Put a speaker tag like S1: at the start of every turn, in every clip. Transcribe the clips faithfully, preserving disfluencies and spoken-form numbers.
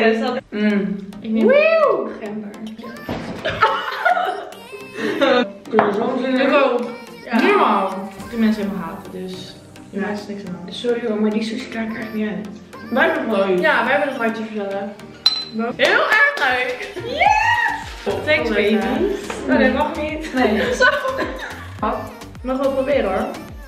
S1: dus dat...
S2: Mm.
S1: Ik neem
S2: Wauw!
S1: gember.
S2: Ik ook.
S1: Ja.
S2: Normaal. Die mensen helemaal haten, dus die ja. is niks aan de hand.
S1: Sorry hoor, maar die sushi krijg ik echt niet uit.
S2: Wij nog leuk.
S1: Ja, wij hebben een hartje vertellen.
S2: Heel erg leuk. Yes! Thanks baby.
S1: Oh, dat mag niet.
S2: Nee. Zo. Mag wel proberen hoor.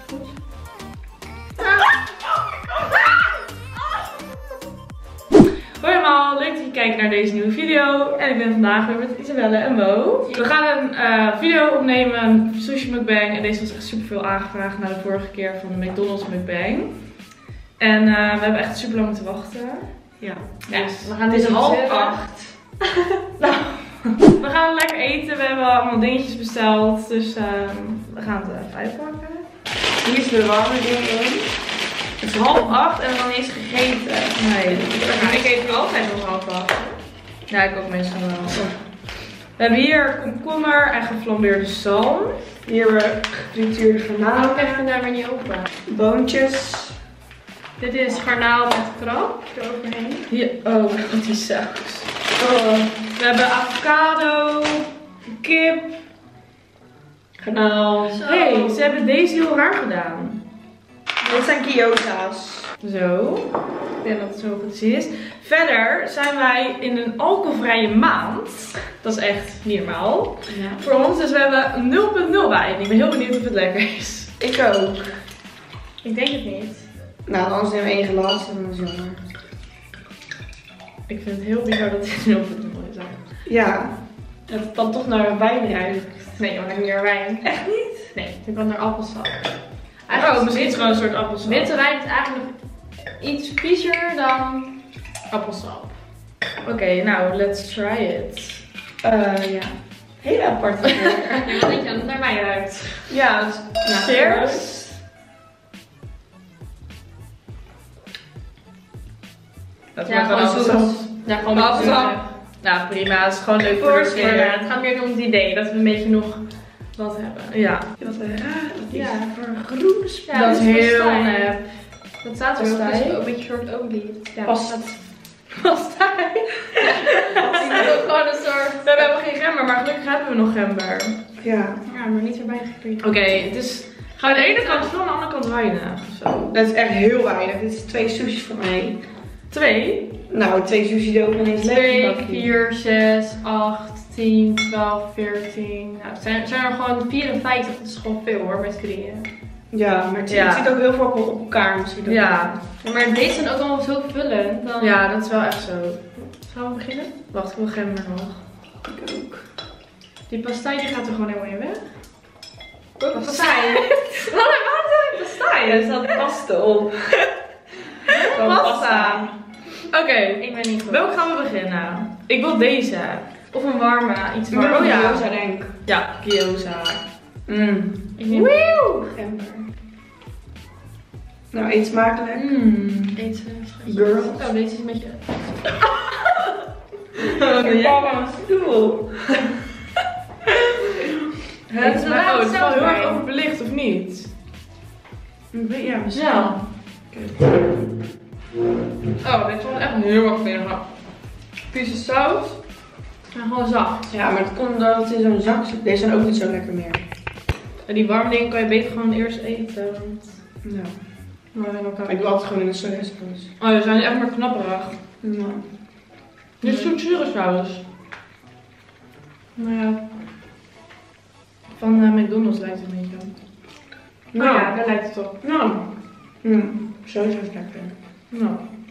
S2: Hoi allemaal, leuk dat je kijkt naar deze nieuwe video. En ik ben vandaag weer met Isabelle en Mo. We gaan een uh, video opnemen, een sushi mukbang. En deze was echt super veel aangevraagd na de vorige keer van de McDonald's mukbang. En uh, we hebben echt super lang moeten wachten.
S1: Ja.
S2: Ja,
S1: Dus
S2: we gaan
S1: het is
S2: dit
S1: half
S2: half
S1: acht.
S2: Nou, we gaan lekker eten. We hebben allemaal dingetjes besteld. Dus uh, we gaan het even uitpakken.
S1: Hier is de warme ding in. Het is half acht en dan is gegeten.
S2: Nee,
S1: Ja, ik eet altijd nog half acht.
S2: ja, ik ook meestal wel. We hebben hier komkommer en geflambeerde zalm.
S1: Hier hebben we gefrituurde garnalen.
S2: Oh, even daar maar niet open.
S1: Boontjes.
S2: Dit is garnaal met krab eroverheen. Hier, oh, wat die saus. Oh. We hebben avocado, kip.
S1: Garnaal.
S2: Hé, hey, ze hebben deze heel raar gedaan.
S1: Dit zijn gyoza's.
S2: Zo. Ik denk dat het zo goed te zien is. Verder zijn wij in een alcoholvrije maand. Dat is echt niet normaal.
S1: Ja.
S2: Voor ons, dus we hebben nul punt nul wijn. Ik ben heel benieuwd of het lekker is.
S1: Ik ook.
S2: Ik denk het niet.
S1: Nou, anders nemen we één glas en dan is jammer.
S2: Ik vind het heel bizar dat dit nul punt nul is.
S1: Ja.
S2: Dat het dan toch naar wijn ruikt. Nee, maar niet naar wijn.
S1: Echt niet?
S2: Nee, ik kan naar appelsap.
S1: Eigenlijk
S2: Oh, misschien is
S1: is
S2: het gewoon een soort appelsap.
S1: witte wijn is eigenlijk iets viezer dan
S2: appelsap. Oké, okay, nou, let's try it.
S1: Uh, ja. Hele aparte geur.
S2: Ja, wat denk je dat het naar wijn ruikt?
S1: Ja, dus, nou,
S2: cheers. Dat
S1: ja, gewoon zoet.
S2: Ja, gewoon met appelsap. Nou, prima. Het is gewoon leuk voor de sfeer. Ja, het gaat meer om het idee dat we een beetje nog wat hebben. Ja.
S1: Wat een raar. Wat is
S2: Ja.
S1: voor een groene spel.
S2: Ja, dat is heel nep.
S1: Wat staat er?
S2: Pastei.
S1: Dat is ook een beetje short olied. Ja,
S2: Past. Pastei.
S1: Dat is ook gewoon een soort...
S2: We hebben geen gember, maar gelukkig hebben we nog gember.
S1: Ja. Ja, maar niet erbij gekregen.
S2: Oké, okay, het is... Ga aan de ene kant veel, aan de andere kant weinig. Zo.
S1: Dat is echt heel weinig. Dit is twee sushis voor mij.
S2: Twee?
S1: Nou, twee sushi dopen en één
S2: twee, vier, zes, acht, tien, twaalf, veertien. Nou, het zijn, zijn er gewoon vierenvijftig. Dat is gewoon veel hoor, met drieën.
S1: Ja, maar het,
S2: ja.
S1: het zit ook heel veel op, op elkaar misschien.
S2: Ja.
S1: Ja. Maar deze zijn ook allemaal zo vullend. Dan...
S2: Ja, dat is wel echt zo. Gaan we beginnen? Wacht, ik wil gember nog.
S1: Ik ook.
S2: Die pastei die gaat er gewoon helemaal in weg.
S1: Wat pastei?
S2: Wat een pastei?
S1: Er staat pasta op.
S2: Pasta. Oké, okay.
S1: Ik ben niet goed.
S2: Welke gaan we beginnen? Ik wil deze. Of een warme, iets warmer.
S1: Oh ja, gyoza denk ik.
S2: Ja, gyoza.
S1: Mm.
S2: Ik neem
S1: gember. Nou, eet smakelijk.
S2: Mm.
S1: Eet
S2: girl.
S1: Oh, deze is een beetje...
S2: Wat ben jij?
S1: een stoel.
S2: Het is wel, oh, het is wel heel erg overbelicht, of niet?
S1: Ja, misschien.
S2: Ja. Okay. Oh, dit was echt heel erg veel. Piece saus. En gewoon zacht.
S1: Ja, maar het komt omdat het in zo'n zak zit. Deze zijn ook niet zo lekker meer.
S2: En die warme dingen kan je beter gewoon eerst eten. Want...
S1: Ja.
S2: Maar dan ook
S1: ik doe altijd gewoon in de saus.
S2: Oh, we zijn echt maar knapperig.
S1: Ja.
S2: Dit is zo'n zure saus. Nou ja. Van uh, McDonald's lijkt het een beetje op. Nou, oh ja, daar lijkt het op.
S1: Nou. Mm. Sowieso is lekker.
S2: Nou.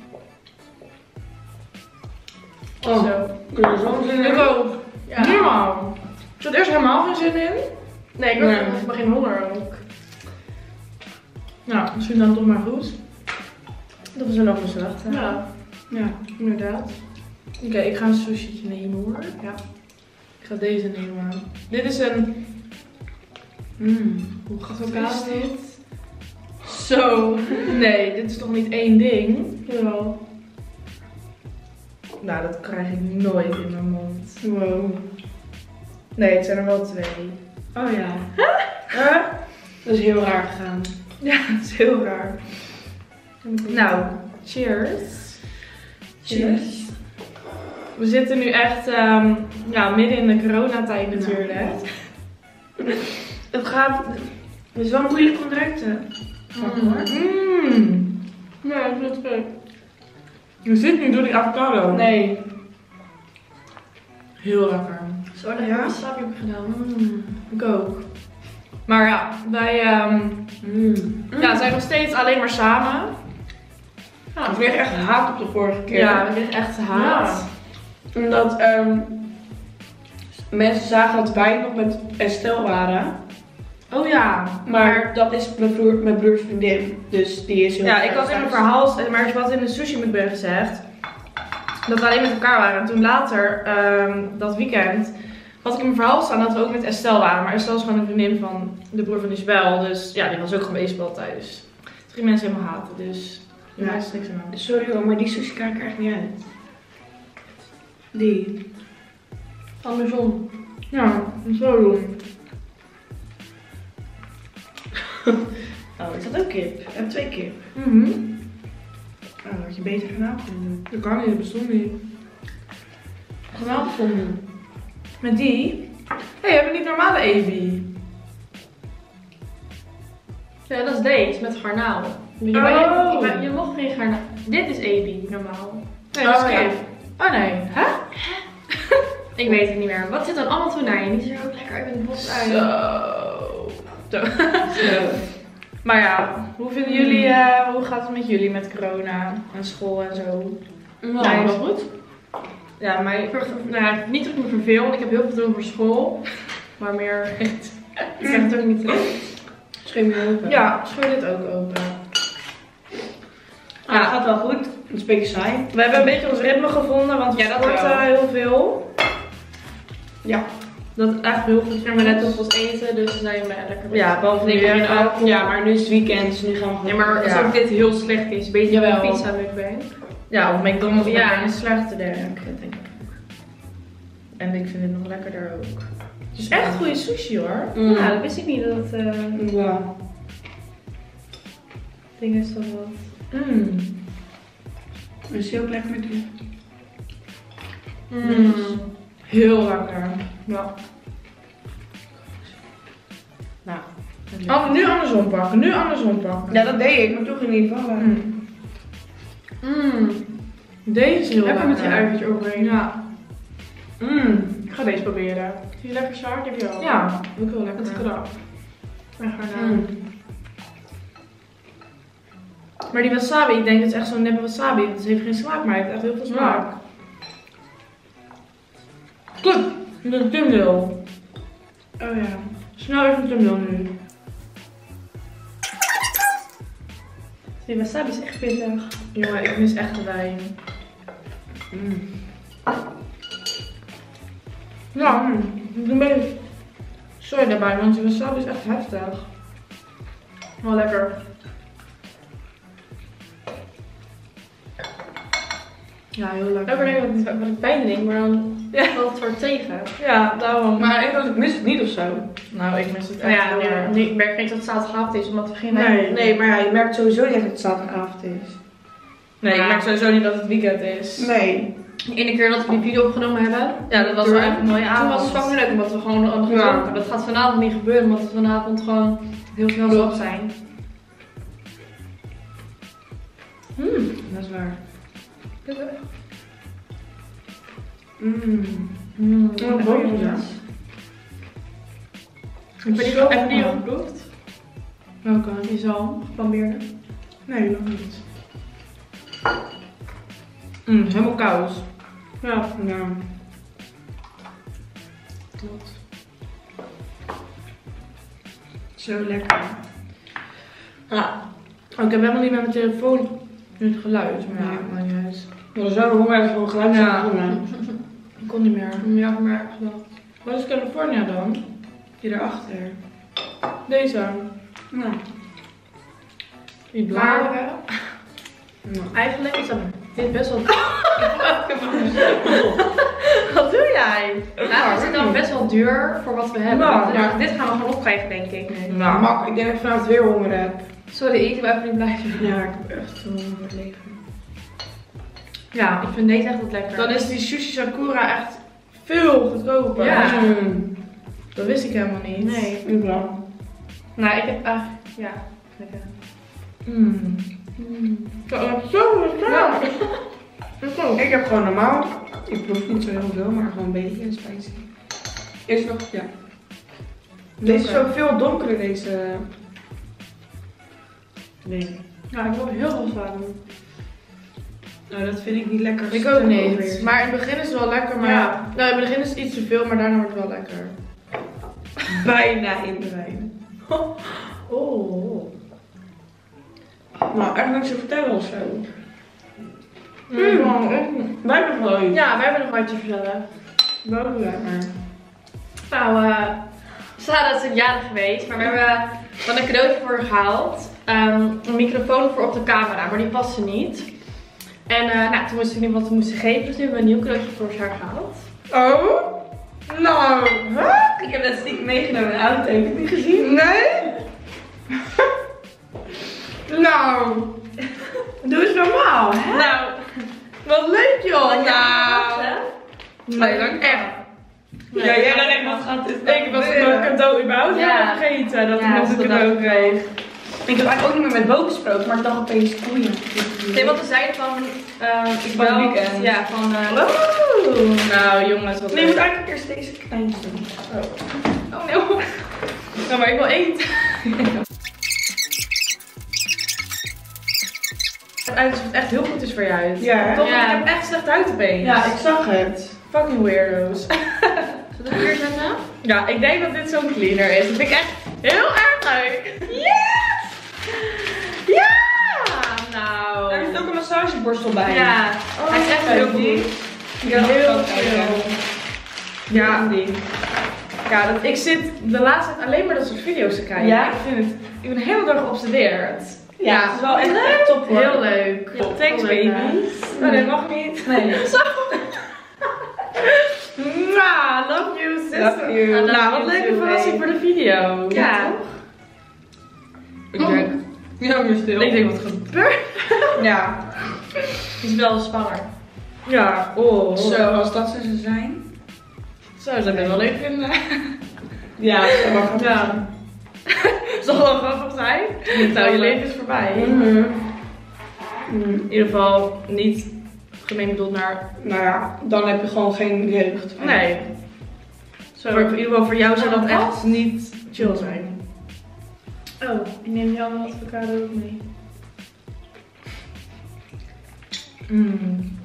S1: Oh.
S2: Zo.
S1: Kun je zo zin in?
S2: Ik ook. Ja. Normaal. Ik had eerst helemaal geen zin in. Nee, ik
S1: Nee.
S2: heb nee. geen honger ook. Nou, misschien dan toch maar goed. Dat we zo nog eens wachten.
S1: Ja. Ja,
S2: inderdaad. Oké, okay, ik ga een sushi'tje nemen hoor. Ja. Ik ga deze nemen. Dit is een... Mm, hoe gaat het is dit? Zo. Nee, dit is toch niet één ding? Jawel. Nou, dat krijg ik nooit in mijn mond.
S1: Wow.
S2: Nee, het zijn er wel twee.
S1: Oh ja. Huh? Dat is heel raar gegaan.
S2: Ja, het is heel raar. Nou, cheers.
S1: Cheers.
S2: We zitten nu echt um, ja, midden in de coronatijd natuurlijk.
S1: Ja. Het gaat... Het is wel moeilijk om eruit te pakken hoor.
S2: Mmm. Ja, dat is goed. Je zit niet door die avocado.
S1: Nee.
S2: Heel lekker.
S1: Zo lekker
S2: Ja?
S1: wasabi heb ik gedaan.
S2: Mm, ik ook. Maar ja, wij um,
S1: Mm.
S2: ja, zijn nog steeds alleen maar samen.
S1: Ja, ik kreeg echt haat op de vorige keer.
S2: Ja, we kregen echt haat.
S1: Ja. Omdat um, mensen zagen dat wij nog met Estelle waren.
S2: Oh ja.
S1: Maar dat is mijn, broer, mijn broers vriendin. Dus die is heel
S2: Ja, ik had in mijn verhaal, maar ik had in de sushi mukbang gezegd dat we alleen met elkaar waren. En toen later, um, dat weekend, had ik in mijn verhaal staan dat we ook met Estelle waren. Maar Estelle is gewoon een vriendin van de broer van Isabel. Dus ja, die was ook gewoon baseball thuis. Toen gingen mensen helemaal haten, dus ja, daar is niks aan.
S1: Sorry hoor, maar die sushi kijk er echt niet uit. Die.
S2: Andersom. Ja, zo doen.
S1: Oh, is dat ook kip? Ik heb twee kip.
S2: Mhm.
S1: Oh, dat had je beter vanavond kunnen doen.
S2: Dat kan niet, dat bestond niet.
S1: Vanavond doen.
S2: Met die? Hé, hey, hebben we niet normale ebi?
S3: Ja, dat is deze met garnaal. Je,
S2: Oh.
S3: je, je, je mocht geen garnaal. Dit is ebi normaal.
S2: Nee, dat is
S1: Oh, ja.
S2: kip. Oh nee, hè?
S3: Ik weet het niet meer. Wat zit dan allemaal tonijn? Die ziet er ook lekker uit met de bos uit.
S2: Zo. Zo.
S1: Zo.
S2: Maar ja, hoe vinden jullie, uh, hoe gaat het met jullie met corona en school en zo?
S1: Nou,
S3: Ja,
S1: wel goed.
S2: Ja, maar
S3: Ik ver- nou, niet dat ik me verveel, want ik heb heel veel te doen voor school. Maar meer. Ik zeg het ook niet te
S1: Schreef je open.
S2: ja, school dit ook open.
S1: Ja, het gaat wel goed. Het is een beetje saai.
S2: We hebben een beetje ons ritme gevonden, want we
S1: Ja, dat
S2: sporten
S1: wel.
S2: heel veel.
S1: Ja.
S2: Dat is echt heel goed.
S3: En we net op ons eten, dus zijn we lekker.
S2: Ja, behalve
S3: Ik
S2: nu
S3: denk
S2: en
S3: je
S2: ook.
S3: ook.
S1: Ja, maar nu is het weekend, dus nu gaan we gewoon...
S3: Nee, maar
S2: Ja.
S3: alsof dit heel slecht is. Weet je
S1: Jawel.
S3: wel, pizza mukbang.
S2: Ja, of McDonald's
S3: Ja.
S2: ja. is slechter, denk ik. denk ik. En ik vind het nog lekkerder ook. Het is echt goede sushi hoor.
S1: Mm.
S3: Ja, dat wist ik niet dat het uh,
S1: Ja.
S3: ding is dat wat.
S2: Mm.
S1: Het is heel lekker met die.
S2: Mm. Heel lekker. Ja.
S1: Nou.
S2: Oh, nu andersom pakken, nu andersom pakken.
S1: Ja, dat deed ik, maar toch in ieder geval. Mm.
S2: Mm.
S3: Mm.
S2: Deze is heel
S3: Lekker met die
S2: lekker.
S3: uitertje overheen.
S2: Ja.
S1: Mm.
S3: Ik ga deze proberen. Zie je lekker zwaar? Heb je al?
S2: Ja, ook heel lekker.
S3: Met krap. En garnaal.
S1: Mm.
S2: Maar die wasabi, ik denk het is echt zo'n neppe wasabi. Want het heeft geen smaak, maar het heeft echt heel veel smaak. Goed, de thumbnail.
S1: Oh ja.
S2: Snel even de thumbnail nu.
S3: Die wasabi is echt pittig.
S2: Jongen, ik mis echt de wijn.
S1: Mm.
S2: Ja, mm. ik doe een beetje soja daarbij, want die wasabi is echt heftig. Wel lekker. Ja, heel
S3: Ik
S2: lekker.
S3: weet niet wat, wat ik bijna denk, maar dan
S2: Ja.
S3: valt het soort tegen.
S2: Ja, daarom.
S1: Maar ik, ik mis het niet of zo.
S2: nou, ik mis het echt
S3: Nou ja,
S2: heel
S3: nee,
S2: erg.
S3: nee, ik merk niet dat het zaterdagavond is, omdat we geen
S2: Nee.
S3: wijn
S1: Nee, maar ja, je merkt sowieso niet dat het zaterdagavond is.
S2: Nee,
S3: Ja.
S2: ik merk sowieso niet dat het weekend is.
S1: Nee.
S3: De ene keer dat we die video opgenomen hebben.
S2: Ja, dat was wel echt een mooie
S3: Toen
S2: avond.
S3: was het fucking leuk, omdat we gewoon hadden
S1: Ja.
S3: gedronken. Dat gaat vanavond niet gebeuren, omdat we vanavond gewoon heel snel
S1: Klopt.
S3: op zijn.
S2: Mm.
S1: Dat is waar. Mm.
S3: Mm,
S2: Oh, boven, ja.
S3: Heb je die,
S2: Zo
S3: heb je die
S2: goed.
S3: al geproefd?
S2: Welke?
S3: Die zalm, geplambeerde.
S2: Nee, nog niet. Mm, helemaal koud.
S3: Ja.
S1: Ja.
S3: Klopt.
S1: Zo lekker.
S2: Ja. Oh, ik heb helemaal niet met mijn telefoon nu het geluid, maar ja,
S1: Nee.
S2: maakt niet uit.
S1: We zijn honger gewoon geluid
S2: Ja.
S1: doen.
S2: Ik kon niet meer.
S3: Ja, maar gedacht.
S2: Wat is California dan?
S1: Die erachter.
S2: Deze.
S1: Nou.
S2: Die
S3: Maar
S2: blauwe.
S1: Nou.
S3: eigenlijk is dat dit best wel.
S2: Wat doe jij?
S3: Nou, is het dan best wel duur voor wat we hebben.
S2: Nou,
S3: Want,
S2: ja.
S3: ja, dit gaan we gewoon opkrijgen, denk ik. Nu.
S2: Nou,
S1: Mak, ik denk dat ik vanavond weer honger heb.
S3: Sorry, ik wil even niet blijven.
S1: Ja, ik heb echt veel honger voor het leven.
S3: Ja, ik vind deze echt wat lekker.
S2: Dan is die Sushi Sakura echt veel goedkoper.
S3: Ja.
S1: Mm.
S2: Dat wist ik helemaal niet.
S3: Nee.
S1: Ik wel.
S3: Nou, ik heb eigenlijk... Ja, lekker.
S2: Mm.
S3: Mm.
S2: Dat is zo lekker.
S3: Ja.
S2: Ik ook.
S1: Ik heb gewoon normaal. Ik proef niet zo heel veel, maar gewoon een beetje spicy. Eerst nog, ja. Deze is ook veel donkerder, deze. Nee.
S3: Ja, ik wil heel veel sla doen.
S1: Nou, dat vind ik niet lekker.
S2: Ik ook niet.
S1: Over.
S2: Maar in het begin is het wel lekker, maar
S3: Ja.
S2: nou, in het begin is het iets te veel, maar daarna wordt het wel lekker.
S1: Bijna in de wijn.
S2: Oh.
S1: Nou, echt niks te vertellen of zo.
S2: Mm.
S1: Wij hebben wel iets.
S3: Ja, wij hebben nog wat te vertellen.
S1: Wel lekker.
S3: Nou, uh, Sarah is een jarig geweest, maar we hebben van een cadeautje voor haar gehaald. Um, een microfoon voor op de camera, maar die paste niet. En uh, nou, toen moest ik niet wat we moesten geven, dus nu hebben we een nieuw cadeautje voor haar gehaald.
S1: Oh? Nou, huh? Ik heb dat stiekem meegenomen in de auto. Heb je het niet gezien? Nee? Nou, doe eens normaal, hè?
S2: Nou, wat leuk joh.
S3: Had jij
S2: Nou,
S3: verwacht, hè?
S2: nee, dan echt.
S3: Nee,
S1: Ja, jij
S3: dat
S1: dan
S3: is
S1: echt wat gaat dit
S2: Ik was het nog een cadeau überhaupt
S3: Ja.
S2: helemaal vergeten dat
S3: Ja,
S2: ik nog een
S3: dat
S2: cadeau
S3: dacht ik
S2: kreeg.
S1: Ik heb eigenlijk ook niet meer met Bo gesproken, maar ik dacht opeens, oh ja.
S3: Nee, want we zeiden van, uh, ik
S1: Van het
S3: bel-
S1: weekend.
S3: Ja, van, uh,
S2: Oh, nou jongens, wat
S1: Nee, je moet
S2: leuk.
S1: eigenlijk eerst deze kleinste doen.
S3: oh nee.
S2: Ja, maar ik wil eten. Het uit alsof het echt heel goed is voor je huid.
S1: Ja, hè?
S2: Toch?
S3: Ja.
S2: Ik heb echt slecht huid opeens.
S1: Ja, ik zag het.
S2: Fucking weirdo's.
S3: Zullen we hier zetten?
S2: Ja, ik denk dat dit zo'n cleaner is. Dat vind ik echt heel erg leuk. Yes! Ja! Nou.
S1: Er zit ook een massageborstel bij.
S3: Ja,
S2: Oh,
S3: hij is echt heel goed.
S1: Ja,
S2: heel
S1: heel
S2: veel.
S1: Ja,
S2: Ja,
S1: die.
S2: ja dat, ik zit de laatste tijd alleen maar dat soort video's te kijken.
S1: Ja?
S2: Ik vind het, ik ben helemaal door geobsedeerd.
S1: Ja, het is wel echt, echt top hoor.
S2: Heel leuk.
S3: Ja,
S2: Thanks
S3: heel leuk, hè?
S2: babies. Oh, dat mag niet.
S1: Nee.
S2: Zo. Mwah, love you sister.
S1: Love you.
S3: I love
S2: Nou, wat
S3: you
S2: leuke
S3: too,
S2: verrassing
S3: babe.
S2: voor de video.
S3: Ja.
S2: Ik denk,
S1: Ja, maar stil.
S2: ik denk wat gebeurt.
S1: Ja.
S3: Die is wel zwanger.
S2: Ja, oh.
S1: Zo, als dat ze zijn.
S2: Zou ze dat best wel leuk vinden.
S1: Ja, dat is wel grappig.
S2: Ja. Zal wel grappig zijn. Nou, je leven is voorbij.
S1: Mhm. Mm.
S2: In ieder geval niet gemeen bedoeld naar...
S1: Nou ja, dan heb je gewoon geen jeugd.
S2: Nee.
S3: Zo.
S2: Maar in ieder geval voor jou zou dat
S3: Oh,
S2: echt
S3: wat?
S2: niet chill zijn.
S3: Oh, ik neem jouw avocado ook mee.
S2: Mm.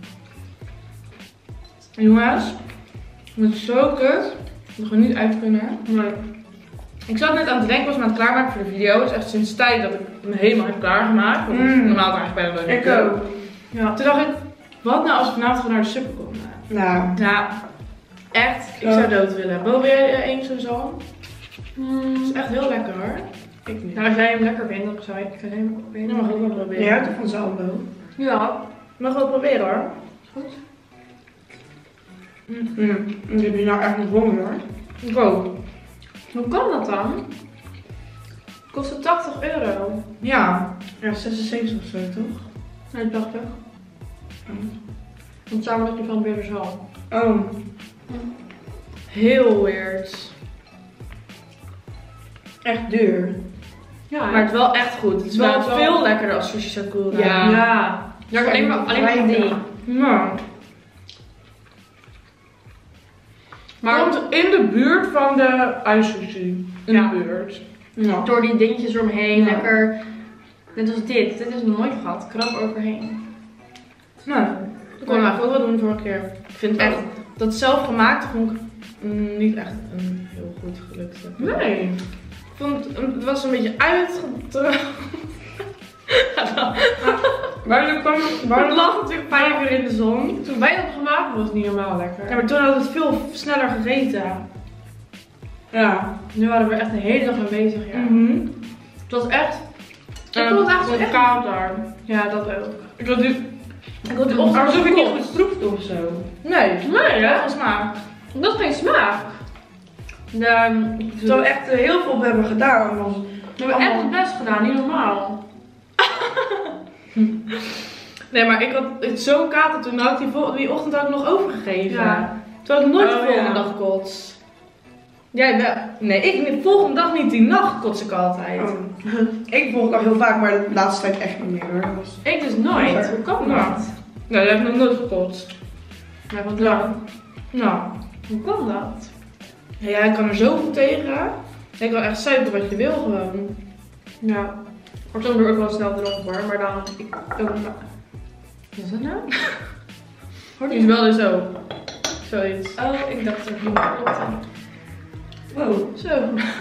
S2: Jongens, het is zo kut dat we gewoon niet uit kunnen.
S3: Nee.
S2: Ik zat net aan het denken, was me aan het klaarmaken voor de video. Het is echt sinds tijd dat ik me helemaal heb klaargemaakt. Want
S1: Mm.
S2: normaal eigenlijk bijna nooit
S1: Ik
S2: meer.
S1: ook.
S2: Ja. Toen dacht ik, wat nou als we vanavond gewoon naar de super komen?
S1: Nou.
S2: Ja, echt, ik
S1: Ja.
S2: zou dood willen. Wil jij één zo'n zalm?
S3: Mm.
S2: Dat is echt heel lekker hoor. Ik niet.
S3: Nou, als jij hem lekker vindt, dan zou ik ik hem ook
S2: Dat
S3: proberen.
S2: mag ik ook wel proberen.
S1: Jij houdt toch van zalmbo?
S3: Ja.
S2: Mag wel proberen hoor.
S3: Goed.
S1: Mm. Dan heb je nou echt nog honger hoor.
S2: Ik ook.
S3: Hoe kan dat dan? Kost het tachtig euro.
S2: Ja.
S1: Ja, zesenzeventig of zo toch?
S3: Nee, tachtig. Want samen met die van Beerzal.
S1: Oh.
S2: Heel weird.
S1: Echt duur.
S3: Ja,
S2: Maar het is wel echt goed. Het is wel
S3: Nou, het is wel-
S2: veel lekkerder als sushi sakura.
S1: Ja.
S3: Ja. Ja, alleen maar, alleen maar die.
S2: Ja.
S3: Maar
S2: Komt in de buurt van de ijssushi. In
S3: Ja.
S2: de buurt.
S1: Ja.
S3: door die dingetjes eromheen,
S2: Ja.
S3: lekker. Net als dit. Dit is nog nooit gehad. Krab overheen.
S2: Nou, dat kon ik eigenlijk ook wel doen vorige keer. Ik vind echt, dat zelfgemaakte vond ik mm, niet echt een heel goed gelukte.
S3: Nee.
S2: Ik vond het, het was een beetje uitgedroogd.
S1: Waarom kwam...
S2: Maar
S1: Waarom
S2: het lag natuurlijk vijf uur in de zon.
S3: Toen wij dat gemaakt hebben, was het niet normaal lekker.
S2: Ja, maar toen hadden we het veel sneller gegeten.
S1: Ja.
S3: Nu waren we er echt de hele dag mee bezig, ja.
S2: Mhm.
S3: Het was echt. Ik
S2: En
S3: vond het eigenlijk
S2: wat
S3: echt.
S2: koud daar.
S3: Ja, dat ook.
S2: Ik had die...
S3: Ik had die
S1: Alsof
S3: ochtend
S1: ik niet
S3: gekocht.
S1: goed proefde of zo.
S2: Nee,
S3: Nee, hè?
S2: geen smaak.
S3: Dat is geen smaak. De,
S1: Terwijl we echt eh, heel veel hebben gedaan. Was...
S3: we hebben echt het best gedaan, niet normaal.
S2: Nee, maar ik had zo'n kater toen. Had ik die, vol- die ochtend ook nog overgegeven.
S3: Ja.
S2: Toen had ik nooit
S1: Oh,
S2: de volgende
S1: ja.
S2: dag kots. Jij wel. Nee, ik niet. De volgende dag niet. Die nacht kots ik altijd.
S1: Oh. Ik volg al heel vaak, maar de laatste tijd echt niet meer hoor. Dat was...
S3: Ik dus nooit.
S1: Vroeger.
S3: Hoe kan
S2: Ja.
S3: dat?
S2: Nee, dat heb ik nog nooit gekotst.
S3: Maar wat
S2: Ja.
S3: dan?
S2: Nou.
S3: Hoe kan dat?
S2: Ja, jij kan er zoveel tegen. Je kan echt zuipen wat je wil gewoon.
S3: Ja. Maar soms word ik wel snel dronken hoor, maar dan... Ik, oh, nou. Wat is dat nou? Hoort
S2: Die is wel dus zo. Zoiets.
S3: Oh, ik dacht dat het klopte.
S1: Wow.
S2: Zo.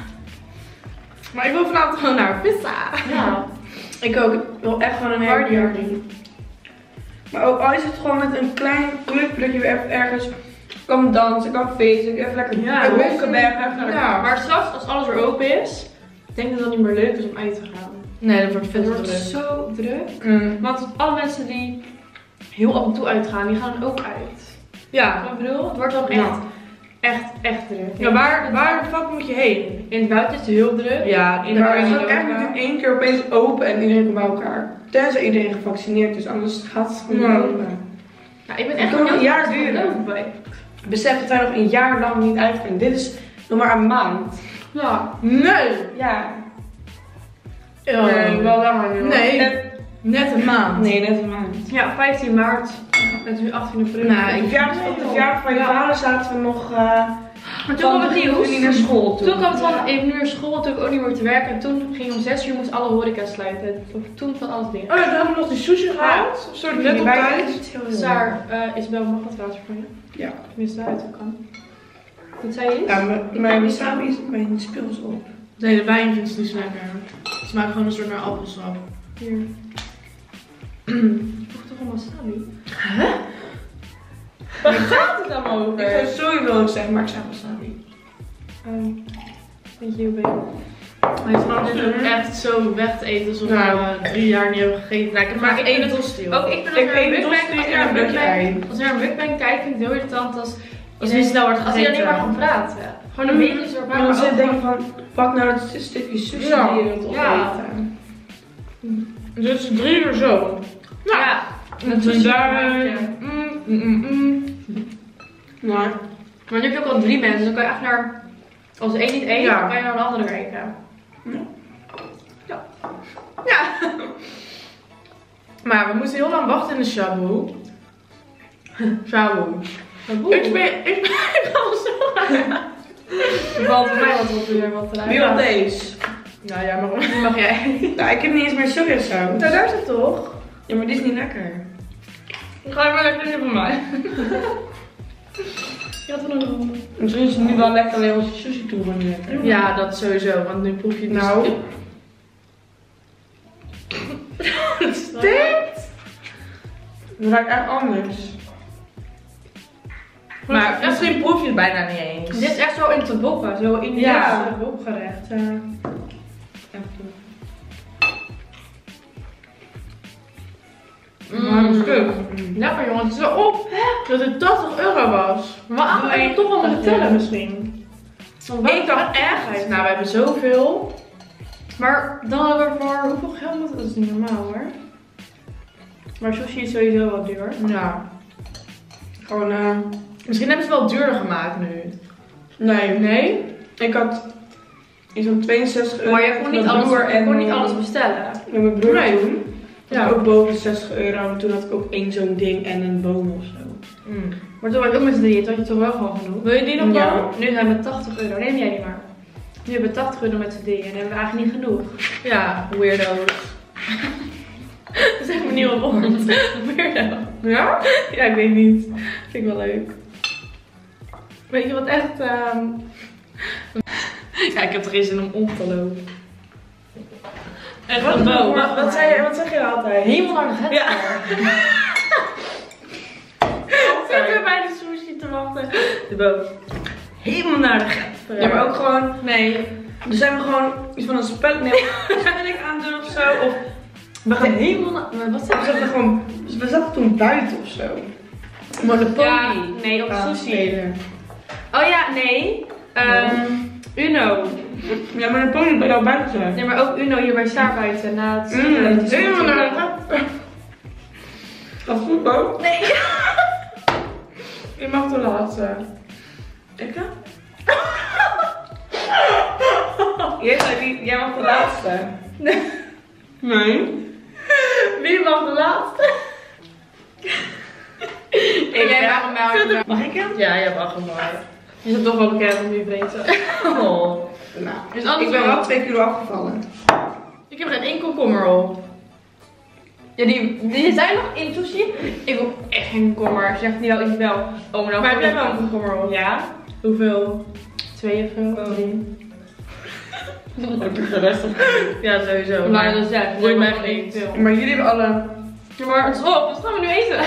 S2: Maar ik wil vanavond gewoon naar pizza.
S3: Ja.
S1: Ik ook. Ik wil echt gewoon een
S3: Hardy,
S1: hele
S3: hardy.
S1: party. Maar ook al is het gewoon met een klein clubje dat je weer even ergens kan dansen, kan feesten, even lekker
S3: Ja,
S1: ja,
S3: best-
S1: wolken weg, even naar de
S2: Ja.
S3: Maar straks, als alles weer open is, denk ik dat het niet meer leuk is om uit te gaan.
S2: Nee, dat wordt
S3: Het
S2: veel te
S3: wordt
S2: druk.
S3: zo druk.
S1: Mm.
S3: Want alle mensen die heel af en toe uitgaan, die gaan dan ook uit.
S2: Ja.
S3: Wat ik bedoel? Het wordt dan echt,
S1: Ja.
S3: echt, echt druk.
S2: Ja, waar, waar de fuck moet je heen?
S3: In het buiten is het heel druk.
S2: Ja,
S3: In de
S1: Maar het
S3: binnen
S1: gaat
S3: ook
S1: echt
S3: wel.
S1: niet in één keer opeens open en iedereen komt bij elkaar. Tenzij iedereen gevaccineerd is, anders gaat het gewoon
S2: Ja.
S1: niet open.
S3: Ja, ik ben
S1: Het
S3: echt
S1: kan nog een
S3: benieuwd
S1: jaar
S3: wat er
S1: duren.
S3: open bij.
S1: Besef dat wij nog een jaar lang niet uit kunnen. Dit is nog maar een maand.
S3: Ja.
S2: Nee.
S1: Ja.
S2: Oh.
S3: Nee, wel langer nu. hoor.
S2: Nee,
S1: En-
S2: net een maand.
S1: Nee, net een maand.
S3: Ja, vijftien maart. Het is nu achttien april.
S2: Nou,
S1: Op de verjaardag- op de verjaardag van je
S3: Ja.
S1: vader zaten we nog uh,
S3: Maar toen kwam het nieuws.
S1: niet naar school toe.
S3: Toen kwam het van even nu naar school, toen ik ook niet meer te werken. En toen ging om zes uur moest alle horeca sluiten. Toen van alles dingen.
S2: Oh ja, toen hebben we nog die sushi gehaald. Een soort net op tijd.
S3: Dus daar, uh, Isabel, mag wat water van je?
S1: Ja.
S3: Tenminste, uit kan. Wat zei je?
S1: Ja, mijn, mijn wasabi is mijn speel is op.
S2: Nee, de wijn vindt ze niet zo lekker. Ze maken gewoon een soort naar appelsap.
S3: Hier. Ik vroeg toch een wasabi?
S2: Waar gaat het dan over?
S1: Ik zou sorry wil ik zeggen, maar ik zei wasabi.
S3: Um, Weet je hoe ben je?
S2: Hij is gewoon dus ook echt zo weg te eten alsof we
S1: Nou.
S2: uh, drie jaar niet hebben gegeten. Nou, ik heb
S3: Maar
S2: maar
S3: ik
S2: één
S3: vind het-
S2: tosti.
S3: Ook ik vind
S1: Ik
S3: als er een
S1: eet
S3: mukbang,
S1: tosti
S3: als er
S1: en
S3: een
S1: een blokje ei.
S3: mukbang, als er een mukbang kijkt, vind ik het heel irritant als
S2: Als het niet snel wordt
S3: als hij alleen maar
S2: gegeten.
S3: gaat praten. Gewoon een beetje zo
S1: Maar dan zit ik denk van, pak nou dat stukje sushi
S2: Ja.
S1: die je wilt
S3: Ja.
S1: opeten.
S2: Dus het is drie uur zo. Nou,
S3: Ja,
S2: met
S3: sushi
S2: daar.
S3: maken.
S2: Mm, mm, mm, mm.
S1: Maar
S3: Maar nu heb je ook al drie mensen, dan kan je echt naar, als één niet eet,
S2: Ja.
S3: dan kan je naar een andere kijken.
S2: Ja. Maar we moesten heel lang wachten in de shabu. Shabu. Ik ben, ik ben, ik ben al zo raar.
S3: Valt voor mij wat op weer wat eruit.
S1: wie wil deze?
S2: Nou ja, maar
S3: Die mag jij.
S1: Nou, ik heb niet eens meer sojasaus.
S2: Nou, daar is het toch?
S1: Ja, maar dit is niet lekker.
S2: Dan ga je maar lekker in van mij.
S3: Ja, wat dan nog?
S1: Misschien is het nu wel lekker alleen als je sushi toe wordt lekker.
S2: Ja, dat sowieso, want nu proef je dus...
S1: Nou.
S2: Dit?
S1: Dat ruikt echt anders.
S2: Maar misschien proef je het bijna niet eens.
S3: Dit is echt zo in te bokken, zo in
S2: Ja.
S3: ja. opgerecht. Uh,
S2: Maar een stuk.
S3: lekker jongen, het is zo op.
S2: Dat het tachtig euro was.
S3: Maar
S2: Doe
S3: ik
S2: ik-
S3: moet toch wel moeten
S2: Ja.
S3: tellen misschien.
S2: Ik dacht echt, nou we hebben zoveel.
S3: Maar dan hebben we voor hoeveel geld moet dat? Dat is niet normaal hoor. Maar sushi is sowieso wel duur.
S2: Ja.
S1: Gewoon, eh
S2: Misschien hebben ze het wel duurder gemaakt nu.
S1: nee.
S2: Nee?
S1: Ik had iets van tweeënzestig euro.
S3: Maar je kon niet
S1: met
S3: alles,
S1: broer
S3: je kon
S1: en,
S3: niet
S1: eh,
S3: alles bestellen.
S1: Met mijn broer
S2: Nee.
S1: toen.
S2: Ja.
S1: Ja. Ook boven de zestig euro. En toen had ik ook één zo'n ding en een boom of zo.
S2: Mm.
S3: Maar toen was ik ook met z'n drieën, toen had je toch wel gewoon genoeg.
S2: Wil je die nog
S1: Ja.
S2: wel?
S3: Nu zijn we tachtig euro, neem jij die maar. Nu hebben we tachtig euro met z'n drieën en hebben we eigenlijk niet genoeg.
S2: Ja, weirdo's.
S3: Dat is echt een nieuwe woord. Weirdo.
S2: Ja?
S3: Ja, ik weet niet. Vind ik wel leuk.
S2: Weet je wat echt... ehm Ja, ik heb er geen zin om om te lopen. Echt
S1: Wat,
S2: een boom.
S1: wat, wat, zei je, wat zeg je altijd?
S3: Helemaal naar de vet.
S1: Ja.
S2: Zitten we bij de sushi te wachten. De boom. Helemaal naar de get.
S1: Ja, maar ook gewoon,
S3: Nee.
S1: dus zijn we gewoon iets van een spel, nee, een spelling aandoen of zo. Of we gaan
S3: Helemaal naar... Maar wat
S1: we
S3: zeg je?
S1: zaten gewoon, we zaten toen buiten of zo.
S2: Monopoly.
S3: Ja, nee, op
S1: aan
S3: sushi.
S1: spelen.
S3: Oh ja, nee. Ehm Uno.
S1: Ja, maar de pony bij jou buiten zijn.
S3: Nee, maar ook Uno hier bij Staar buiten na het
S1: Mm,
S3: het is
S1: helemaal
S3: goed.
S1: naar de Dat goed, Bo?
S3: Nee.
S2: Je mag de laatste.
S1: Ik dan? Jij, zei, jij mag de laatste.
S2: Nee.
S1: Nee.
S2: Wie mag de laatste?
S3: Ik jij mag hem wel.
S1: Mag ik hem?
S2: Ja, je mag hem maar. Je bent toch wel bekend om je vreemd te zijn. Oh.
S1: Nou,
S2: Dus anders
S1: ik ben
S2: wel-
S1: wel twee kilo afgevallen.
S2: Ik heb er één komkommer op.
S3: Ja, die, die zijn nog in sushi. Ik wil echt geen komkommer. Zeg die wel iets wel. Oh, nou
S2: Maar heb jij wel een komkommer op?
S3: Ja.
S2: Hoeveel?
S3: Twee of zo. Drie.
S1: Heb ik de rest op?
S2: Ja, sowieso.
S3: Maar dat is ja,
S2: Doe je mij
S3: nog
S2: niet.
S3: veel.
S1: Maar jullie hebben alle...
S3: Ja, maar het is op. Wat gaan we nu eten?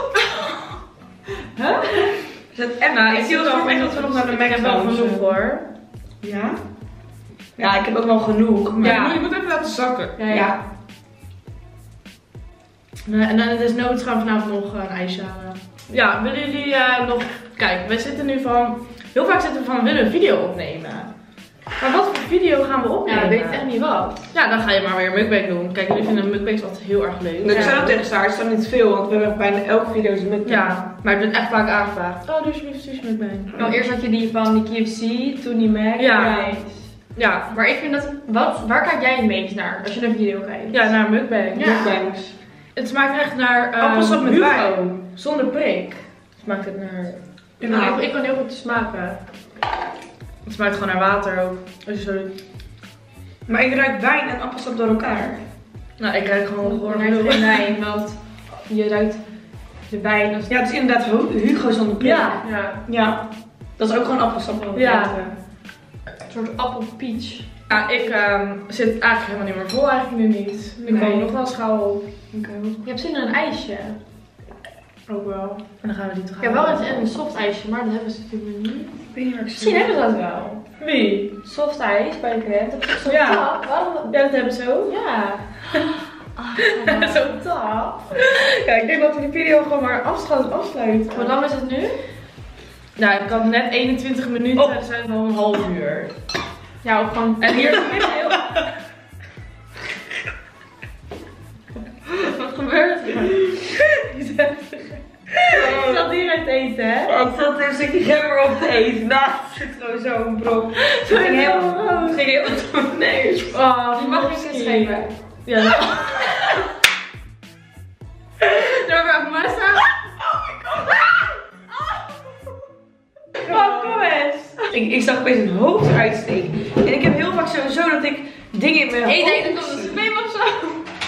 S2: Huh?
S1: Is het echt?
S2: Nou,
S1: ik
S2: ik
S1: zie
S2: zie
S1: wel
S2: wel
S1: echt dat we nog naar de
S2: Ik
S1: Mac
S2: heb wel
S1: gaan.
S2: genoeg hoor.
S1: Ja? Ja, ik heb ook wel genoeg. Maar
S2: Ja.
S1: je moet even laten zakken.
S3: Ja, ja.
S2: Nee, en dan is nood gaan we vanavond nog een ijsje halen. Ja, willen jullie uh, nog... Kijk, wij zitten nu van... Heel vaak zitten we van, we willen een video opnemen. Maar wat voor video gaan we
S3: Ja,
S2: opnemen?
S3: ik weet echt niet wat.
S2: Ja, dan ga je maar weer een mukbang doen. Kijk, jullie vinden mukbangs altijd heel erg leuk.
S1: Ik zou dat tegen Saar, het staat niet veel, want we hebben bijna elke video een mukbang.
S2: Ja, maar ik ben echt vaak aangevraagd. Oh, doe alsjeblieft sushi mukbang.
S3: Nou, eerst had je die van die K F C, toen die Mac.
S2: Ja.
S3: Rice.
S2: Ja,
S3: Maar ik vind dat... Wat, waar kijk jij het meest naar als je een video kijkt?
S2: ja, naar een mukbang.
S3: Ja.
S1: Mukbangs.
S2: Het smaakt echt naar um,
S1: Appelsap met
S2: Hugo.
S1: wijn.
S2: Zonder prik. Smaakt het naar...
S3: Ik kan, heel, ik kan heel goed smaken.
S2: Het smaakt gewoon naar water ook. Als je zo doet.
S1: Maar ik ruik wijn en appelsap door elkaar.
S2: Nou, ik ruik gewoon
S3: Je
S2: gewoon
S3: ruikt geen wijn, want je ruikt de wijn. Dat is-
S1: Ja, het is inderdaad Hu- Hugo zonder prik.
S2: Ja, ja.
S1: Ja. Dat is ook gewoon appelsap.
S2: Ja.
S3: een soort appelpeach.
S2: Ja, ik um, zit eigenlijk helemaal niet meer vol eigenlijk nu niet. Ik
S1: Nee.
S2: woon nog wel schaal op.
S3: Je hebt zin in een ijsje.
S2: Ook wel. En dan gaan we die toch
S3: Ik heb wel eens een soft ijsje, maar dat hebben ze natuurlijk nog niet.
S1: Ik weet niet waar ik
S3: Misschien
S1: zit.
S3: hebben ze dat wel.
S2: Wie?
S3: Soft ijs bij de krent. Dat is zo
S2: Ja.
S3: tap. Waarom?
S2: Ja, dat hebben ze ook.
S3: Ja.
S2: Zo taf. Ja, ik denk dat we die video gewoon maar afsluiten. afsluiten.
S3: Hoe lang is het nu?
S2: Nou, ik had net eenentwintig minuten,
S1: Oh.
S2: dat zijn wel een half uur.
S3: Ja, ook gewoon.
S2: En hier is het heel...
S3: Wat gebeurt er?
S2: Ik zat hier uit eten, hè?
S1: Oh, ik zat een stukje gember op te eten. Nou, het zit gewoon zo een brok. Het ging heel... Het ging heel door mijn neus.
S2: Oh,
S3: Je mag niks geven.
S2: Ja. Door mijn massa.
S1: Oh, kom eens. Ik, ik zag opeens een hoofd uitsteken. En ik heb heel vaak sowieso dat ik dingen in mijn
S3: Ik
S1: hoofd
S3: denk dat het een zweem of zo.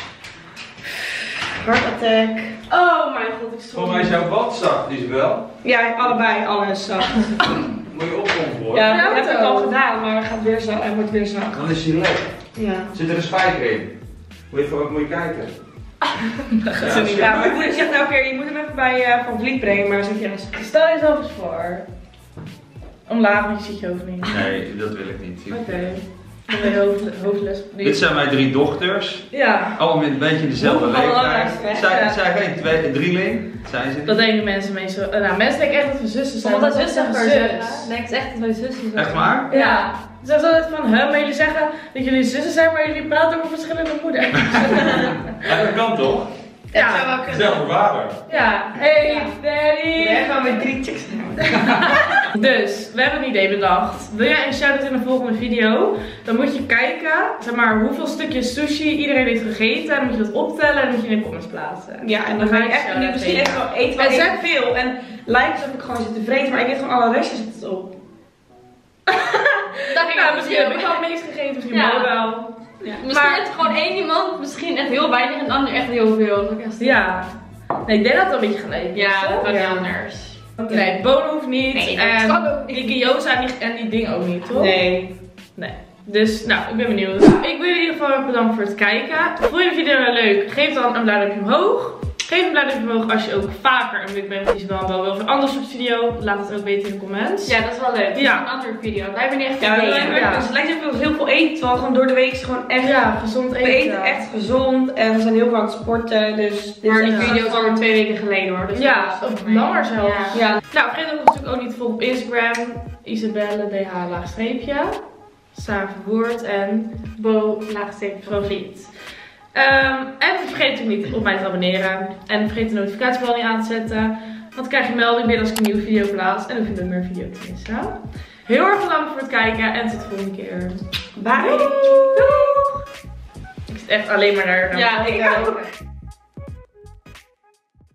S1: Hartattack.
S2: Oh mijn god, ik stond.
S4: Volgens mij is jouw bad zacht, Isabel.
S1: Ja, allebei, alles zacht.
S4: Moet je opkomen voor.
S1: Ja,
S2: Ja,
S1: dat heb ik
S2: auto.
S1: al gedaan, maar hij, gaat weer zacht, hij wordt weer zacht.
S4: Dan is hij leeg.
S1: Ja.
S4: Zit er een spijker in? Moet je, even- moet je kijken.
S2: Dat gaat
S4: Ja,
S2: ze niet.
S4: zie-
S1: Ja, mijn moeder zegt elke keer, je moet hem even bij uh, Van Vliet brengen, maar zeg ja,
S2: Stel jezelf eens voor. Omlaag, want je ziet je hoofd niet.
S4: Nee, dat wil ik niet.
S2: Oké. Dan ben je hoofd, hoofdles.
S4: Dit zijn mijn drie dochters.
S2: Ja,
S4: Allemaal met een beetje dezelfde
S1: Allemaal
S4: leeftijd.
S1: belangrijk, hè?
S4: Zij,
S2: Ja.
S4: zij geen twee, drieling. Zijn ze
S2: dat
S4: niet?
S2: denken mensen meestal. Uh, nou, mensen denken echt dat we zussen zijn.
S3: Omdat
S2: want
S3: wij zussen
S2: zeggen
S3: zeggen. Lijkt echt dat wij zussen zijn.
S4: Echt waar?
S2: Ja. Ze zeggen altijd van, huh, maar jullie zeggen dat jullie zussen zijn, maar jullie praten over verschillende moeders.
S4: Ja, dat kan toch?
S1: dat zou
S2: Ja,
S1: wel kunnen.
S4: Zelfde vader.
S2: ja. Hey,
S1: Ja.
S2: daddy.
S1: Nee, gaan we met drie chicks.
S2: Dus, we hebben een idee bedacht. Wil jij een shout-out in de volgende video? Dan moet je kijken, zeg maar, hoeveel stukjes sushi iedereen heeft gegeten. Dan moet je dat optellen en dan moet je in de comments plaatsen.
S1: Ja, en dan ga je echt nu misschien echt wel eten, wel
S2: En zeg-
S1: even veel. En lijkt alsof ik gewoon zit te vreten, maar ik weet gewoon alle restjes het op.
S3: Dat ging
S2: Nou,
S3: ik
S2: misschien heb ik al het meest gegeten, misschien
S3: Ja.
S2: Mo wel.
S1: Ja.
S3: Misschien
S2: Maar-
S3: heeft gewoon één iemand misschien echt heel weinig en de ander echt heel veel. Dat is ook echt-
S2: Ja. Nee, ik denk dat het wel een beetje gelijk is.
S3: Ja, dat kan
S1: Ja.
S3: niet anders.
S2: Nee, bonen hoeft niet.
S3: Nee, dat
S2: en
S3: kan ook niet.
S2: die gyoza en die, en die ding ook niet, toch?
S1: Nee.
S2: Nee. Dus, nou, ik ben benieuwd. Ik wil jullie in ieder geval bedanken voor het kijken. Vond je de video nou leuk? Geef dan een blauw duimpje omhoog. Geef een blauw duimpje omhoog als je ook vaker een mukbang met Isabel wel wil of een ander soort video. Laat het ook weten in de comments.
S3: Ja, dat is wel leuk. Dat is
S2: Ja.
S3: een andere video. Wij hebben niet echt
S1: Ja, we
S3: gekeken.
S1: hebben
S2: ja.
S1: dus het lijkt alsof we heel veel eten, terwijl gewoon door de week is het gewoon echt.
S2: Ja, gezond
S1: We
S2: eten.
S1: eten echt gezond en we zijn heel veel aan het sporten, dus dit
S3: Maar
S1: is
S3: die
S1: echt-
S3: video is alweer twee weken geleden hoor. Dus
S2: Ja,
S3: dat is
S2: of
S3: mee.
S2: langer zelfs.
S3: Ja.
S1: Ja,
S2: Nou, vergeet ook natuurlijk ook niet te volgen op Instagram. Isabelle, D H, laagstreepje. Saar Verwoord en Bo, laagstreepje, Vliet. Um, en vergeet natuurlijk niet op mij te abonneren. En vergeet de notificatiebel niet aan te zetten. Want dan krijg je melding binnen als ik een nieuwe video plaats. En dan vind je meer video's te missen. Heel erg bedankt voor het kijken en tot de volgende keer.
S1: Bye!
S2: Doei! Ik zit echt alleen maar naar...
S3: Ja, ik ook.